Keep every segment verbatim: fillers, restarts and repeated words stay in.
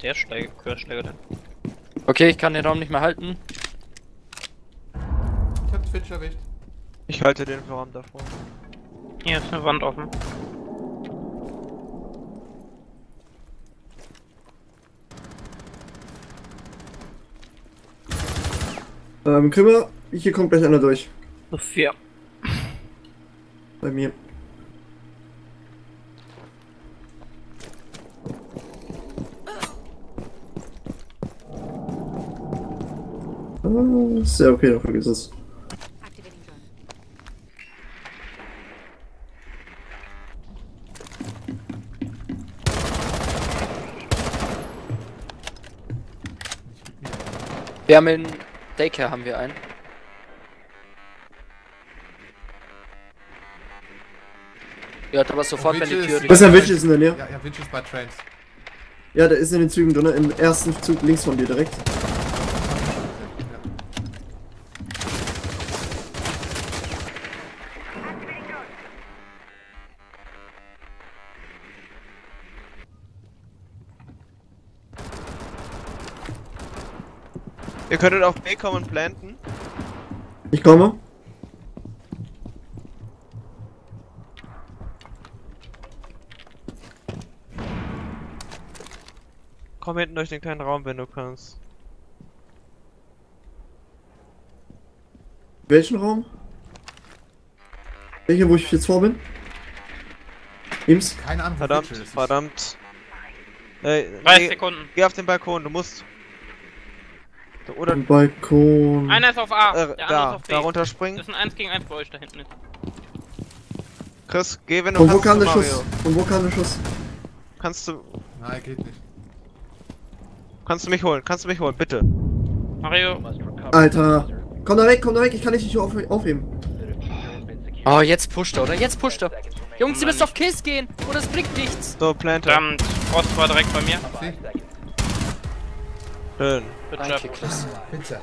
der Steig Querschläger denn? Okay, ich kann den Raum nicht mehr halten. Ich hab Twitch erwischt. Ich halte den Raum davor. Hier ist eine Wand offen. Ähm, Krimmer, hier kommt gleich einer durch. So vier. Bei mir. Ah, ist ja okay, dann vergiss es. Wir haben in Daycare haben wir einen. Ja, aber sofort, wenn die Tür... Was ist ein Witch ist in der Nähe? Ja, ja, Witch ist bei Trains. Ja, der ist in den Zügen drin, im ersten Zug links von dir direkt. Ihr könntet auf B kommen und planten. Ich komme. Komm hinten durch den kleinen Raum, wenn du kannst. Welchen Raum? Welcher, wo ich jetzt vor bin? Ems? Keine Ahnung, wo Verdammt, Witch ist. verdammt. Äh, dreißig nee, Sekunden. geh auf den Balkon, du musst. Oder Am Balkon. Einer ist auf A, äh, der andere ist da, auf B. da Das runterspringen. ist ein eins gegen eins bei euch da hinten. Ist. Chris, geh, wenn du Von wo kannst, kam zu der Schuss? Mario. Von wo kam der Schuss? Kannst du, Nein, geht nicht. kannst du mich holen, kannst du mich holen, bitte. Mario, Alter. Komm da weg, komm da weg, ich kann dich nicht auf aufheben. Oh, jetzt pusht er, oder? Jetzt pusht er. Jungs, ihr müsst auf Kills gehen, oder es bringt nichts. So, plante. verdammt, Frost war direkt bei mir. Schön. Good Danke, job. Chris. Pizza.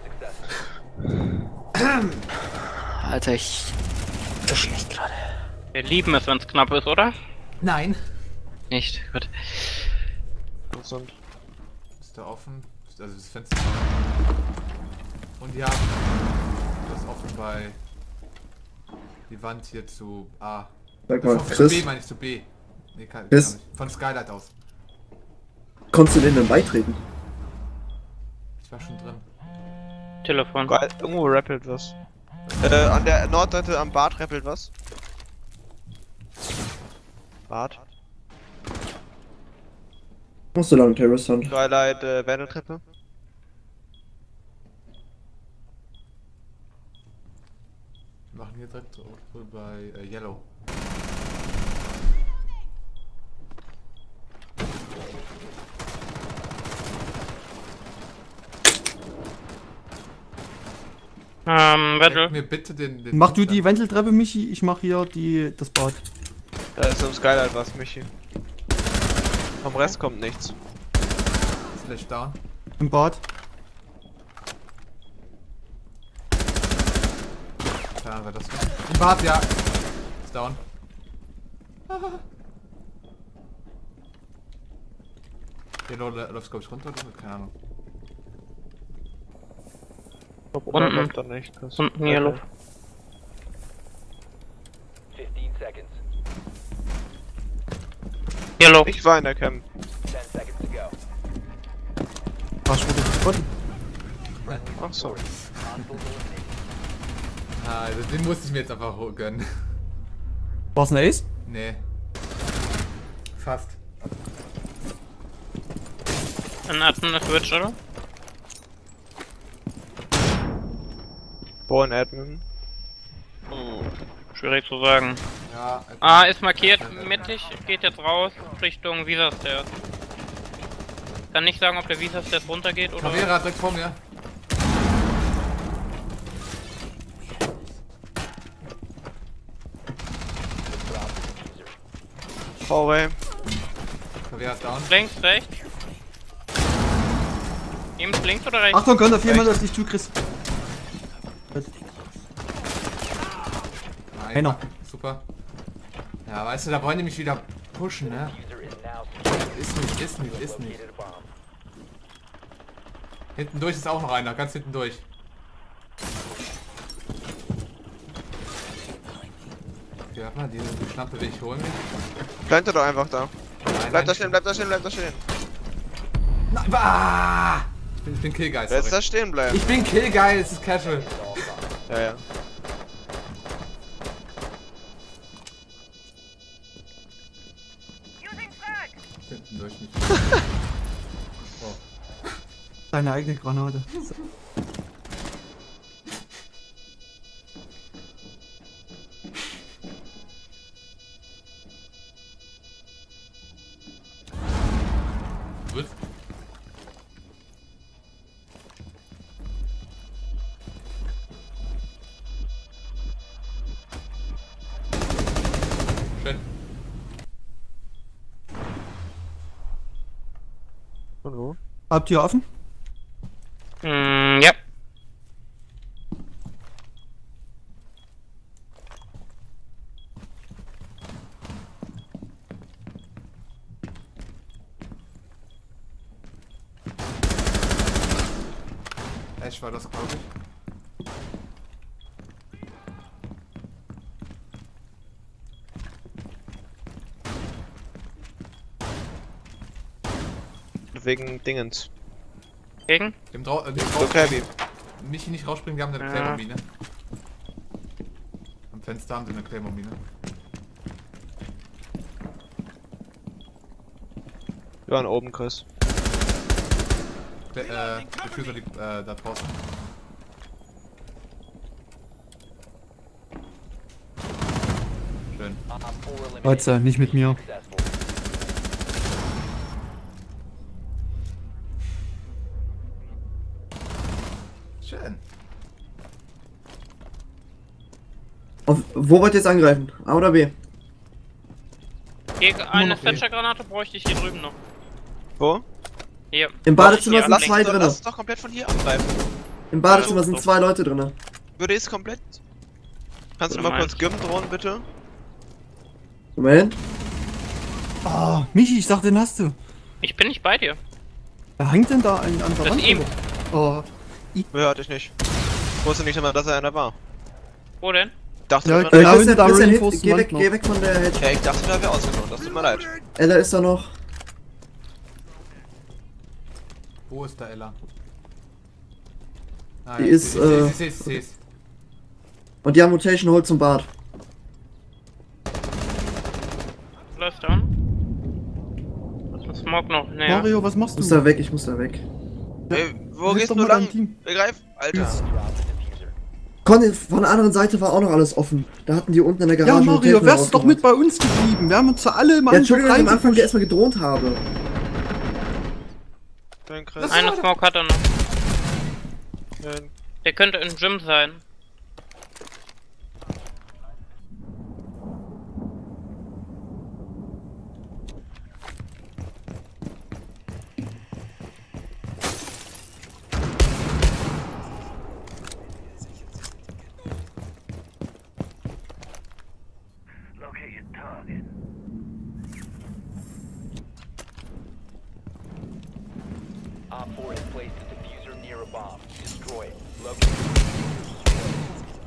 Alter, ich... Das ist schlecht gerade. Wir lieben es, wenn es knapp ist, oder? Nein. Nicht, gut. Gesund. Ist da offen? Also das Fenster ist offen. Und ja, das ist offen bei die Wand hier zu A. Sag mal, Von, zu B Chris, meine ich, zu B. Nee, kann, Chris? kann nicht. Von Skylight aus. konntest du den denn beitreten? Ich war schon drin. Telefon. Geil, irgendwo rappelt was. Äh, an der Nordseite am Bad rappelt was. Bad. Musst du lang, Terrace Hunt. Skylight, äh, Wendeltreppe. Wir machen hier direkt so bei äh, Yellow. Ähm, Check Vettel. mir bitte den, den Mach du die Fenster. Wendeltreppe, Michi, ich mach hier die, das Bad. Da ist im Skylight was, Michi. Vom Rest kommt nichts. Slash down. Im Bad. Ja, wer das war. Im Bad, ja. Ist down. Yellow läuft glaube ich runter oder so? Keine Ahnung. Oder Unten. läuft da nicht. Das Unten Yellow. fifteen seconds. Yellow. Ich war in der Cam. ten seconds to go. Arsch wurde gespottet. Ach so. Ah, also den musste ich mir jetzt einfach ho- gönnen. War's ein Ace? Nee. Fast. Ein Admin ist Witch, oder? Born Admin. Oh, schwierig zu sagen. Ja. A ist markiert mittig, geht jetzt raus Richtung Visa Stairs. Kann nicht sagen, ob der Visa Stairs runtergeht oder... Caveira direkt vor mir. Hallway. Caveira ist down. Links, rechts. Ihm links oder rechts? Achtung, Gönner, viermal auf dich zu, Chris. Nein, Einer. super. Ja, weißt du, da wollen die mich wieder pushen, ne? User is now Ist nicht, ist nicht, ist nicht. located a bomb. Hinten durch ist auch noch einer, ganz hinten durch. Okay, warte mal, diese Schnappe will ich holen. Plante doch einfach da. Nein, Bleib nein, da stehen, bleib da stehen, bleib da stehen. Nein, ah! Ich bin, ich bin Killgeist. Wer jetzt da sorry. stehen bleiben? Ich bin Killgeist, es ist casual. Ja, ja. Hinten durch nicht. Oh. Deine eigene Granate. Gut. Schön. Und wo? Habt ihr offen? Mm, ja. Ash war das, glaube ich. Wegen Dingens. Gegen? Dem Drau äh, dem So Drau Kirby. Michi nicht rausspringen, wir haben eine Ja. Claymore-Mine. Am Fenster haben sie eine Claymore-Mine. Wir waren oben, Chris. Der, äh, Diffuser liegt äh, da draußen. Schön. Op four eliminated. Leute, nicht mit mir. Successful. Schön. Auf, wo wollt ihr jetzt angreifen? A oder B? Gegen eine noch nicht. Thatcher-Granate bräuchte ich hier drüben noch. Wo? Hier. Im Badezimmer sind Lass zwei doch, drin. lass uns doch komplett von hier angreifen. Im Badezimmer Ja, sind so. zwei Leute drin. Würde ich es komplett? Kannst du Oder mal kurz meinst gimmen drohen, bitte? Komm mal hin. Ah, Michi, ich dachte, den hast du. Ich bin nicht bei dir. Wer hängt denn da an, an der Das Wand? ist ihm. Oh, Ja, hatte ich nicht. Ich wusste nicht einmal, dass er einer war. Wo denn? Ich dachte, Ja, da Äh, Genau, wäre- hinter Christian, der Christian, hit, reinforced geh Wand weg, noch. geh weg von der Hedge. ja, ich dachte, da wäre ausgenommen. Das tut mir leid. Ella ist da noch. Wo ist da Ella? Ah, Die ja, ist, ich seh- äh, ich seh- ich seh- ich seh's. Und die haben Mutation Hold zum Bad. Läuft da an? Das ist ein Smoke noch. Nee. Mario, was machst Ich muss du? da weg, ich muss da weg. Ey, wo Hilf gehst doch du mal lang? deinem Team. Begreif, Alter. Tschüss. Drop the diffuser. Conny, von der anderen Seite war auch noch alles offen. Da hatten die unten in der Garage Ja, Mario, Mutation wärst doch mit rausgemacht. bei uns geblieben. Wir haben uns ja alle mal Ja, Entschuldigung, dass ich am Anfang reingepusht. dir erstmal gedroht habe. Schön, Chris. Eine Smoke hat er noch. Schön. Der könnte im Gym sein. Op four has placed a diffuser near a bomb. Destroy it. Locate it.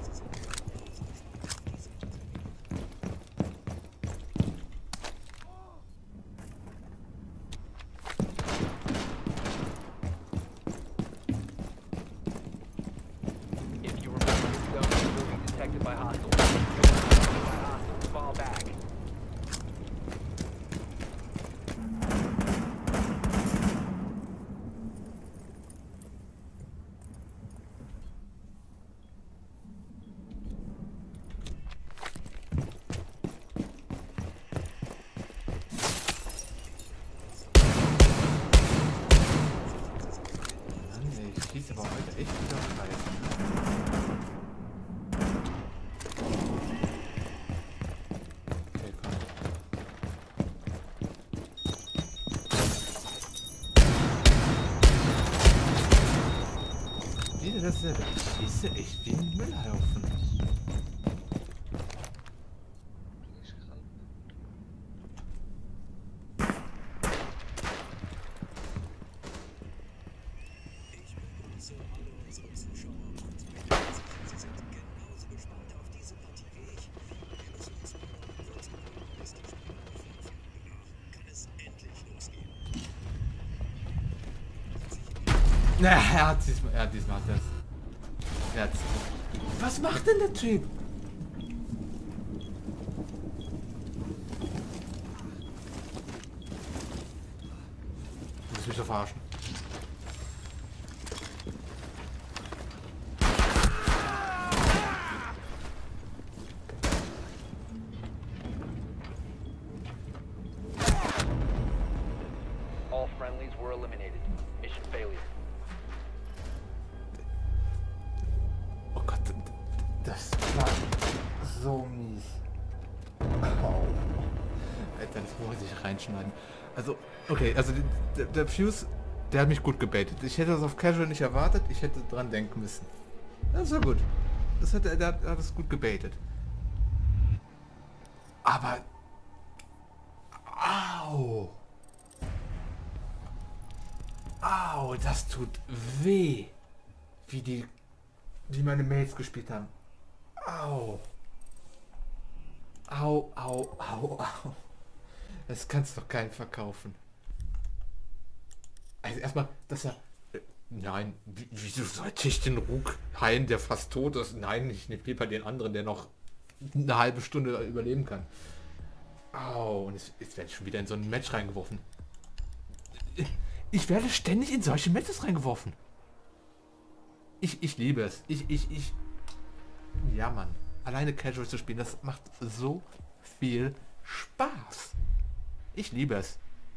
If you remember the zone, you will be detected by hostiles. Detected by hostiles. Fall back. Mann, ey, ich schieße aber heute echt wieder Scheiße. Okay, komm. Wieder dasselbe. Ich schieße echt wie ein Müllhaufen. Na, er hat diesmal, ja, diesmal hat das. Er hat's. Was macht denn der Typ? Du musst mich doch verarschen. All friendlies were eliminated. Mission failure. Oh Gott, das war so mies. Oh. Alter, das muss ich reinschneiden. Also, okay, also der, der Fuse, der hat mich gut gebaitet. Ich hätte das auf Casual nicht erwartet, ich hätte dran denken müssen. Das war gut. Das hat, der hat das gut gebaitet. Aber... Au! Au, das tut weh. Wie die... Wie meine Mates gespielt haben. Au. Au, au, au, au. Das kannst doch keinen verkaufen. Also erstmal, dass er... Äh, nein, wie, wieso sollte ich den Rug heilen, der fast tot ist? Nein, ich nehme lieber den anderen, der noch eine halbe Stunde überleben kann. Au, und jetzt, jetzt werde ich schon wieder in so ein Match reingeworfen. Ich werde ständig in solche Matches reingeworfen. Ich, ich liebe es. Ich, ich, ich... Ja, Mann. Alleine Casual zu spielen, das macht so viel Spaß. Ich liebe es.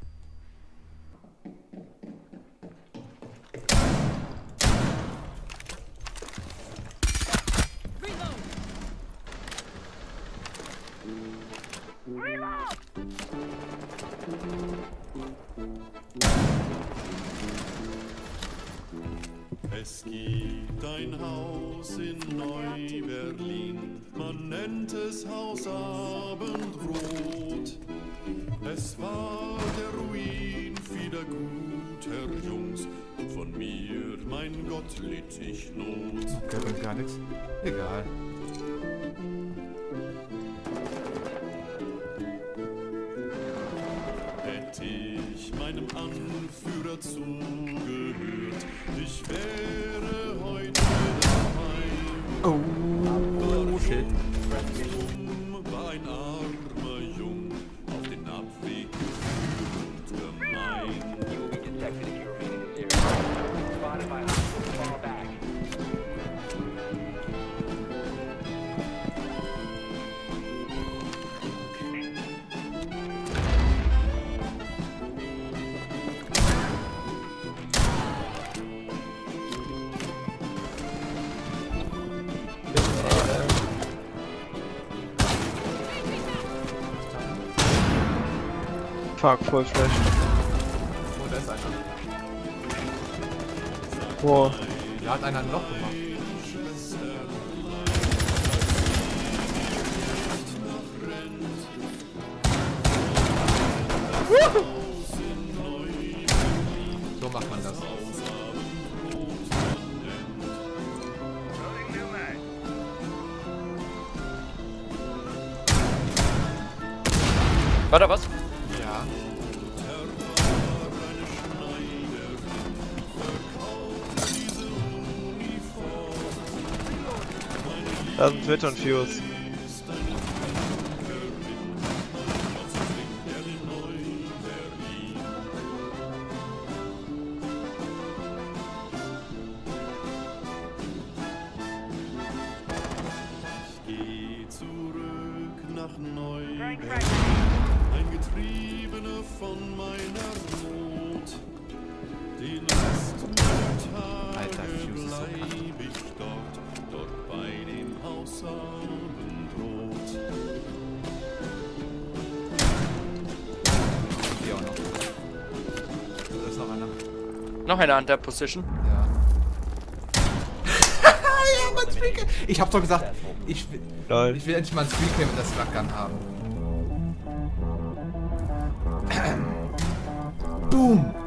Es gibt ein Haus in Neu-Berlin, man nennt es Haus Abendrot. Es war der Ruin vieler guter Jungs, von mir, mein Gott, litt ich Not. Okay, bringt gar nichts. Egal. Hätte ich meinem Anführer zugehört, ich wäre heute daheim. Oh, shit. War ein armer Jung auf den Abweg geführt und gemein. You will be detected if you remain in this area. Spotted by hostiles, fall back. Fuck, voll Flash. Oh, da ist einer. Wow. Da hat einer ein Loch gemacht. So macht man das. War da was? Ja. Da sind Twitter und Fuse. Geh zurück nach Neu-Berlin, ein Getriebener von meiner Not. Den Rest meiner Alter, Tage Fuse ist so krank. bleib ich dort, dort bei dem Haus Abendrot. Hier auch noch. Da ist noch einer. Noch einer an der Position. Ja. Ja, Mann, Streaker. Ich hab doch gesagt, ich will, Lol. ich will endlich mal ein Streaker mit der Sluggun haben. Boom!